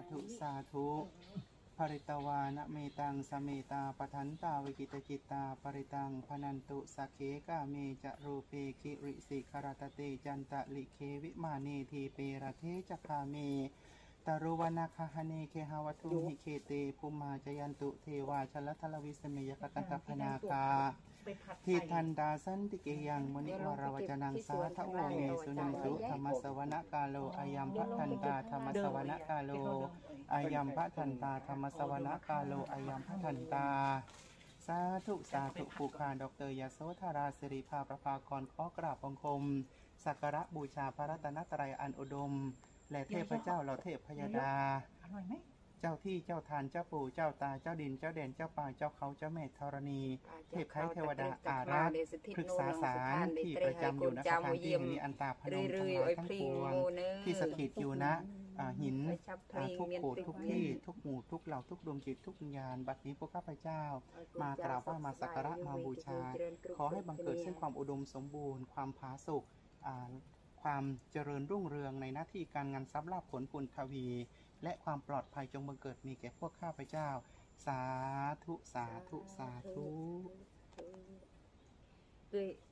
ธุสาธุภริตวานะเมตังสเมตาปทันตาวิกิตจิตตาปริตังพนันตุสักเขกาเมจะรูเปคิริสิคารตเตจันตะลิเควิมาเนทีเประเทจคาเมตรุวนาคหเนเคหาวัตุหิเคเตภูมาจยันตุเทวาชลทลวิสเมยกตันตพนากาทิทันดาสันติเกยังมณิวรวจนังสาทโวเมสุนันตุธรรมสวนกาโลอายัมพัทันตาธรรมสวนกาโลอายัมพัทันตาธรรมสวนกาโลอายัมพัทันตาสาธุสาธุภูคาดรยโสธราสิริภาประภากรขอกราบบังคมสักการะบูชาพระรัตนตรัยอันอุดมและเทพเจ้าเหล่าเทพพยดาเจ้าที่เจ้าทานเจ้าปู่เจ้าตาเจ้าดินเจ้าแดนเจ้าป่าเจ้าเขาเจ้าแม่ธรณีเทพไทยเทวดาอารักษ์พฤกษาสารที่ประจำอยู่ณสถานที่นี้อันตาพนมทั้งหลายทั้งปวงที่สถิตอยู่ณหินทุกโขดทุกที่ทุกหมู่ทุกเหล่าทุกดวงจิตทุกวิญญาณบัดนี้พวกข้าพเจ้ามากราบไหว้มาสักการะมาบูชาขอให้บังเกิดซึ่งความอุดมสมบูรณ์ความผาสุกความเจริญรุ่งเรืองในหน้าที่การงานทรัพย์ลาภผลบุญทวีและความปลอดภัยจงบังเกิดมีแก่พวกข้าพเจ้าสาธุสาธุสาธุ